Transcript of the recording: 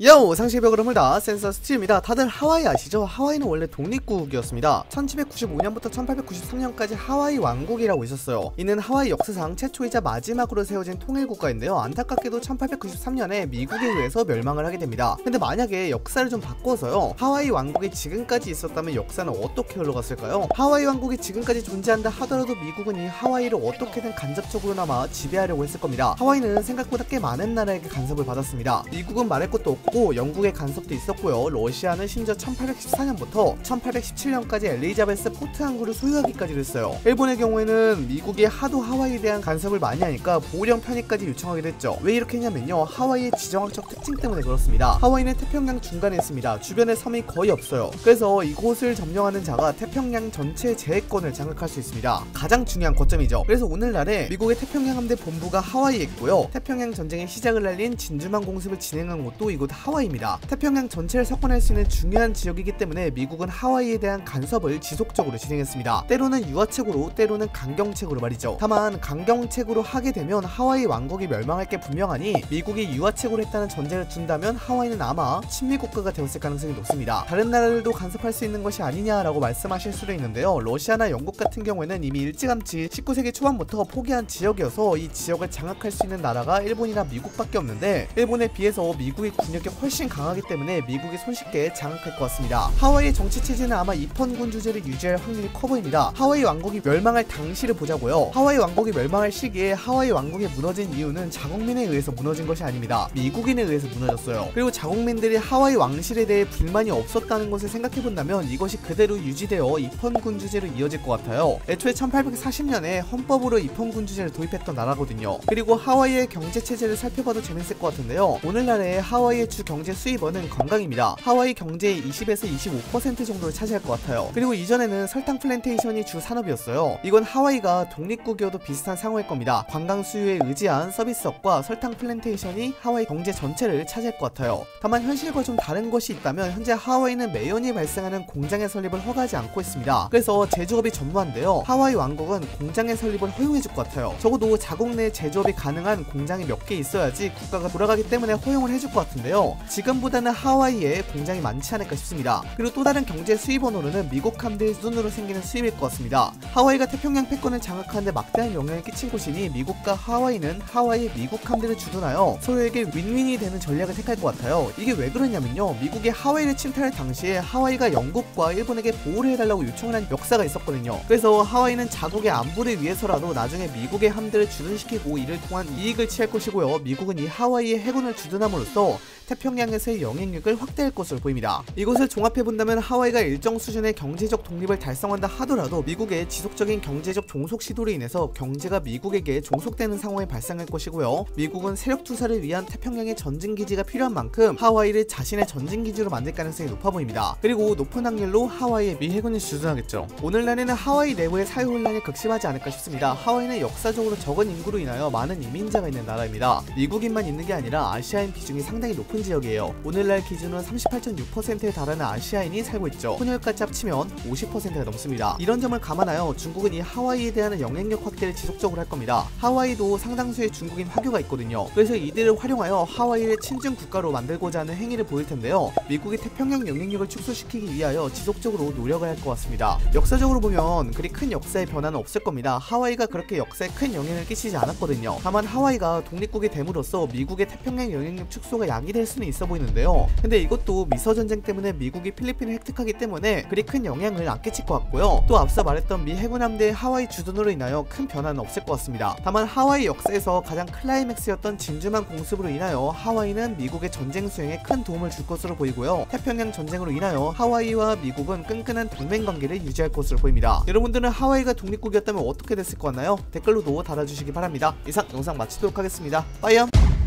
요! 상시벽을 흐물다 센서 스틸입니다. 다들 하와이 아시죠? 하와이는 원래 독립국이었습니다. 1795년부터 1893년까지 하와이 왕국이라고 있었어요. 이는 하와이 역사상 최초이자 마지막으로 세워진 통일국가인데요. 안타깝게도 1893년에 미국에 의해서 멸망을 하게 됩니다. 근데 만약에 역사를 좀 바꿔서요, 하와이 왕국이 지금까지 있었다면 역사는 어떻게 흘러갔을까요? 하와이 왕국이 지금까지 존재한다 하더라도 미국은 이 하와이를 어떻게든 간접적으로나마 지배하려고 했을 겁니다. 하와이는 생각보다 꽤 많은 나라에게 간섭을 받았습니다. 미국은 말할 것도 없고 영국의 간섭도 있었고요. 러시아는 심지어 1814년부터 1817년까지 엘리자베스 포트 항구를 소유하기까지 했어요. 일본의 경우에는 미국이 하도 하와이에 대한 간섭을 많이 하니까 보령 편입까지 요청하게 됐죠. 왜 이렇게 했냐면요, 하와이의 지정학적 특징 때문에 그렇습니다. 하와이는 태평양 중간에 있습니다. 주변에 섬이 거의 없어요. 그래서 이곳을 점령하는 자가 태평양 전체 제해권을 장악할 수 있습니다. 가장 중요한 거점이죠. 그래서 오늘날에 미국의 태평양 함대 본부가 하와이에 있고요. 태평양 전쟁의 시작을 알린 진주만 공습을 진행한 곳도 이곳 하와이입니다. 태평양 전체를 석권할 수 있는 중요한 지역이기 때문에 미국은 하와이에 대한 간섭을 지속적으로 진행했습니다. 때로는 유화책으로, 때로는 강경책으로 말이죠. 다만 강경책으로 하게 되면 하와이 왕국이 멸망할 게 분명하니 미국이 유화책으로 했다는 전제를 둔다면 하와이는 아마 친미국가가 되었을 가능성이 높습니다. 다른 나라들도 간섭할 수 있는 것이 아니냐라고 말씀하실 수도 있는데요. 러시아나 영국 같은 경우에는 이미 일찌감치 19세기 초반부터 포기한 지역이어서 이 지역을 장악할 수 있는 나라가 일본이나 미국밖에 없는데, 일본에 비해서 미국의 군력이 훨씬 강하기 때문에 미국이 손쉽게 장악할 것 같습니다. 하와이의 정치 체제는 아마 입헌군 주제를 유지할 확률이 커 보입니다. 하와이 왕국이 멸망할 당시를 보자고요. 하와이 왕국이 멸망할 시기에 하와이 왕국이 무너진 이유는 자국민에 의해서 무너진 것이 아닙니다. 미국인에 의해서 무너졌어요. 그리고 자국민들이 하와이 왕실에 대해 불만이 없었다는 것을 생각해본다면 이것이 그대로 유지되어 입헌군 주제로 이어질 것 같아요. 애초에 1840년에 헌법으로 입헌군 주제를 도입했던 나라거든요. 그리고 하와이의 경제 체제를 살펴봐도 재밌을 것 같은데요. 오늘날의 하와이의 주 경제 수입원은 관광입니다. 하와이 경제의 20에서 25% 정도를 차지할 것 같아요. 그리고 이전에는 설탕 플랜테이션이 주 산업이었어요. 이건 하와이가 독립국이어도 비슷한 상황일 겁니다. 관광 수요에 의지한 서비스업과 설탕 플랜테이션이 하와이 경제 전체를 차지할 것 같아요. 다만 현실과 좀 다른 것이 있다면 현재 하와이는 매연이 발생하는 공장의 설립을 허가하지 않고 있습니다. 그래서 제조업이 전무한데요, 하와이 왕국은 공장의 설립을 허용해줄 것 같아요. 적어도 자국 내 제조업이 가능한 공장이 몇 개 있어야지 국가가 돌아가기 때문에 허용을 해줄 것 같은데요, 지금보다는 하와이에 공장이 많지 않을까 싶습니다. 그리고 또 다른 경제 수입원으로는 미국 함대의 수준으로 생기는 수입일 것 같습니다. 하와이가 태평양 패권을 장악하는데 막대한 영향을 끼친 곳이니 미국과 하와이는 하와이의 미국 함대를 주둔하여 서로에게 윈윈이 되는 전략을 택할 것 같아요. 이게 왜 그러냐면요, 미국이 하와이를 침탈할 당시에 하와이가 영국과 일본에게 보호를 해달라고 요청을 한 역사가 있었거든요. 그래서 하와이는 자국의 안보를 위해서라도 나중에 미국의 함대를 주둔시키고 이를 통한 이익을 취할 것이고요, 미국은 이 하와이의 해군을 주둔함으로써 태평양에서의 영향력을 확대할 것으로 보입니다. 이것을 종합해본다면 하와이가 일정 수준의 경제적 독립을 달성한다 하더라도 미국의 지속적인 경제적 종속 시도로 인해서 경제가 미국에게 종속되는 상황이 발생할 것이고요, 미국은 세력 투사를 위한 태평양의 전진기지가 필요한 만큼 하와이를 자신의 전진기지로 만들 가능성이 높아 보입니다. 그리고 높은 확률로 하와이에 미 해군이 주둔하겠죠. 오늘날에는 하와이 내부의 사회혼란이 극심하지 않을까 싶습니다. 하와이는 역사적으로 적은 인구로 인하여 많은 이민자가 있는 나라입니다. 미국인만 있는 게 아니라 아시아인 비중이 상당히 높은 지역이에요. 오늘날 기준으로 38.6%에 달하는 아시아인이 살고 있죠. 혼혈까지 합치면 50%가 넘습니다. 이런 점을 감안하여 중국은 이 하와이에 대한 영향력 확대를 지속적으로 할 겁니다. 하와이도 상당수의 중국인 화교가 있거든요. 그래서 이들을 활용하여 하와이를 친중 국가로 만들고자 하는 행위를 보일 텐데요, 미국이 태평양 영향력을 축소시키기 위하여 지속적으로 노력을 할 것 같습니다. 역사적으로 보면 그리 큰 역사의 변화는 없을 겁니다. 하와이가 그렇게 역사에 큰 영향을 끼치지 않았거든요. 다만 하와이가 독립국이 됨으로써 미국의 태평양 영향력 축소가 야기될 수는 있어 보이는데요, 근데 이것도 미서전쟁 때문에 미국이 필리핀을 획득하기 때문에 그리 큰 영향을 안 끼칠 것 같고요, 또 앞서 말했던 미 해군 함대의 하와이 주둔으로 인하여 큰 변화는 없을 것 같습니다. 다만 하와이 역사에서 가장 클라이맥스였던 진주만 공습으로 인하여 하와이는 미국의 전쟁 수행에 큰 도움을 줄 것으로 보이고요, 태평양 전쟁으로 인하여 하와이와 미국은 끈끈한 동맹 관계를 유지할 것으로 보입니다. 여러분들은 하와이가 독립국이었다면 어떻게 됐을 것 같나요? 댓글로도 달아주시기 바랍니다. 이상 영상 마치도록 하겠습니다. 빠이염.